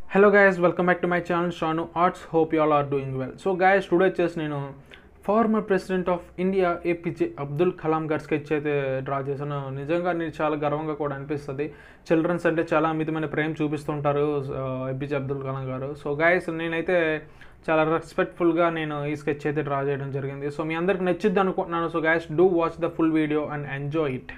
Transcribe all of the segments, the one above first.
Hello guys, welcome back to my channel Shanu Arts. Hope you all are doing well. So guys, today chesi nenu former president of India A.P.J Abdhulakalam gar sketch aithe draw chesanu. Nijanga nee chaala garvanga kuda anipistadi. Childrens ante chaala amidamaina prem chupistuntaru A.P.J Abdhulakalam garu. So guys, nenaithe చాలా రెస్పెక్ట్ఫుల్గా నేను ఈ sketch అయితే draw చేయడం జరిగింది. So మీ అందరికి నచ్చిద్ది అనుకుంటున్నాను. So guys, do watch the full video and enjoy it.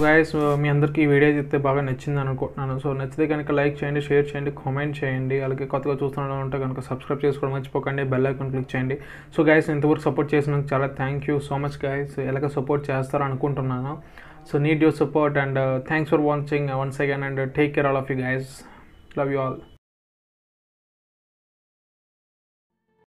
Guys మీ అందరికీ ఈ వీడియో అయితే బాగా నచ్చింది అనుకుంటున్నాను. సో నచ్చితే కనుక లైక్ చేయండి, షేర్ చేయండి, కామెంట్ చేయండి. అలాగే కొత్తగా చూస్తున్న ఉంటే కనుక సబ్స్క్రైబ్ చేసుకోవడం మర్చిపోకండి, బెల్ ఐకాన్ క్లిక్ చేయండి. సో గైస్ ఇంతవరకు సపోర్ట్ చేసినందుకు చాలా thank you so much guys. ఎలాగ సపోర్ట్ చేస్తారో అనుకుంటున్నాను. So need your support and thanks for watching once again and take care all of you guys. Love you all.